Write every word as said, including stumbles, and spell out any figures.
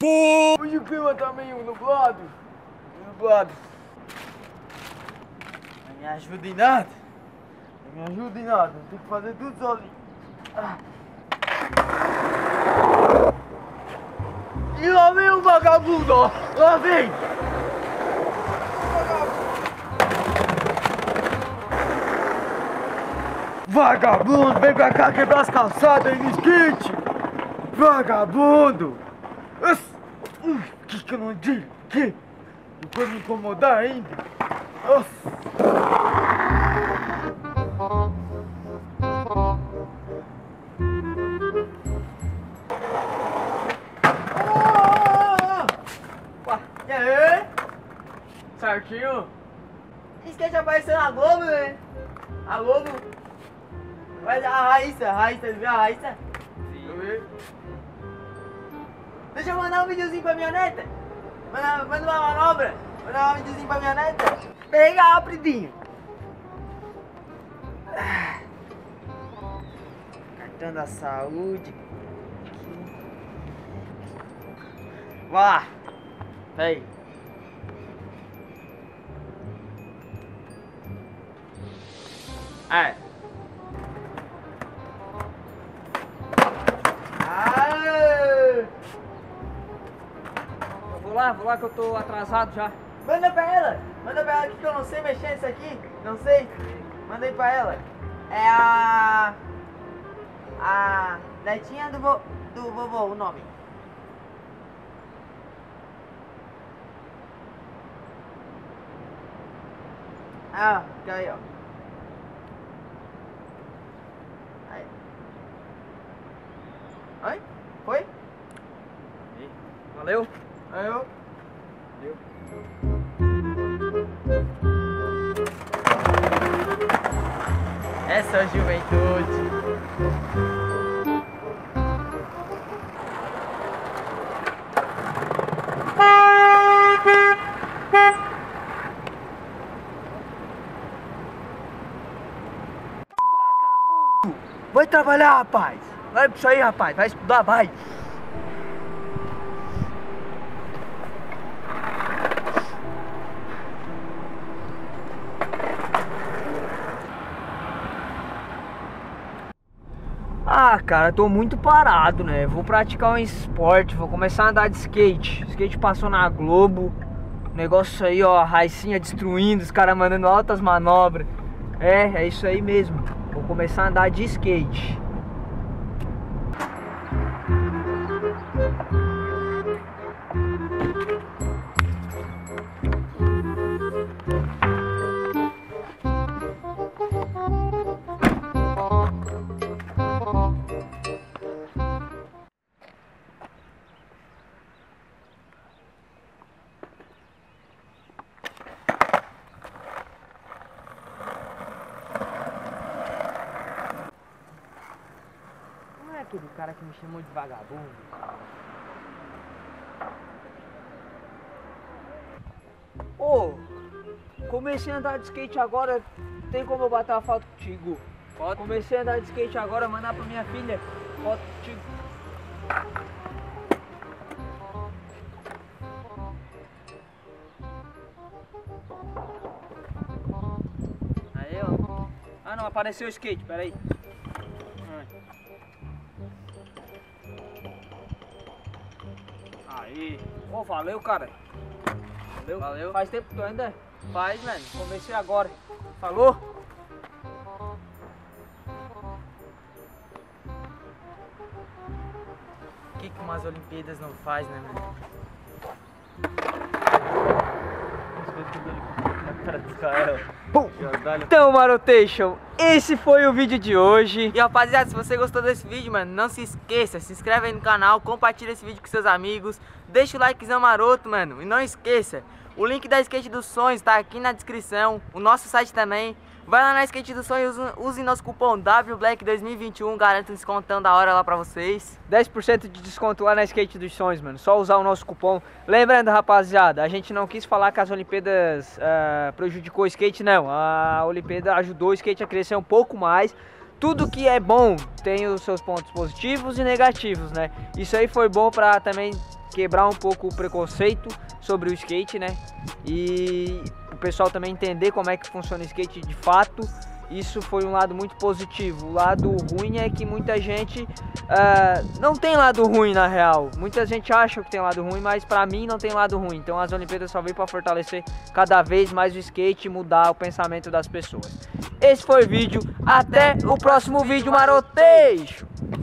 Pô! Hoje o clima tá meio nublado. Nublado. Não me ajuda em nada. Não me ajuda em nada. Tem que fazer tudo sozinho. Ah. E lá vem o vagabundo, ó. Lá vem. Vagabundo, vem pra cá quebrar as calçadas aí no skate! Vagabundo! O que que eu não digo? Que? Depois me incomodar ainda? Nossa. E aí? Certinho? Skate apareceu na Globo, né? A Globo? Mas a Raíssa, a Raíssa, viu a Raíssa? Sim. Eu vi. Deixa eu mandar um videozinho pra minha neta. Manda, manda uma manobra. Manda um videozinho pra minha neta. Pega rapidinho. Cartão da saúde. Vai lá. Peraí. É. Vou lá, vou lá que eu tô atrasado já. Manda pra ela, manda pra ela que eu não sei mexer nisso aqui, não sei. Manda aí pra ela. É a... A... netinha do, vo... do vovô, o nome. Ah, fica aí, ó. Aí. Oi? Foi? Valeu? Aí eu... Valeu. Essa é a juventude. Vagabundo! Vai trabalhar, rapaz! Vai pra isso aí, rapaz! Vai estudar, vai! Ah, cara, tô muito parado, né? Vou praticar um esporte, vou começar a andar de skate. O skate passou na Globo. Negócio aí, ó, a Raicinha destruindo, os caras mandando altas manobras. É, é isso aí mesmo. Vou começar a andar de skate. Aquele cara que me chamou de vagabundo. Ô, comecei a andar de skate agora, tem como eu bater uma foto contigo? Pode. Comecei a andar de skate agora, mandar pra minha filha foto contigo. Aí, ó. Ah, não, apareceu o skate, peraí. Aí. Ô, oh, valeu, cara. Valeu. Valeu. Faz tempo que tu anda? Faz, mano. Comecei agora. Falou? O que que umas Olimpíadas não faz, né, mano? Então, Marotation, esse foi o vídeo de hoje. E rapaziada, se você gostou desse vídeo, mano, não se esqueça, se inscreve aí no canal, compartilha esse vídeo com seus amigos, deixa o likezão maroto, mano. E não esqueça, o link da Skate dos Sonhos tá aqui na descrição, o nosso site também. Vai lá na Skate dos Sonhos, use, use nosso cupom W Black dois mil e vinte e um, garanta um descontão da hora lá pra vocês. dez por cento de desconto lá na Skate dos Sonhos, mano, só usar o nosso cupom. Lembrando, rapaziada, a gente não quis falar que as Olimpíadas uh, prejudicou o skate, não. A Olimpíada ajudou o skate a crescer um pouco mais. Tudo que é bom tem os seus pontos positivos e negativos, né? Isso aí foi bom pra também quebrar um pouco o preconceito sobre o skate, né? E o pessoal também entender como é que funciona o skate de fato. Isso foi um lado muito positivo. O lado ruim é que muita gente uh, não tem lado ruim na real. Muita gente acha que tem lado ruim, mas pra mim não tem lado ruim. Então as Olimpíadas só veio pra fortalecer cada vez mais o skate e mudar o pensamento das pessoas. Esse foi o vídeo. Até o próximo vídeo, marotejo!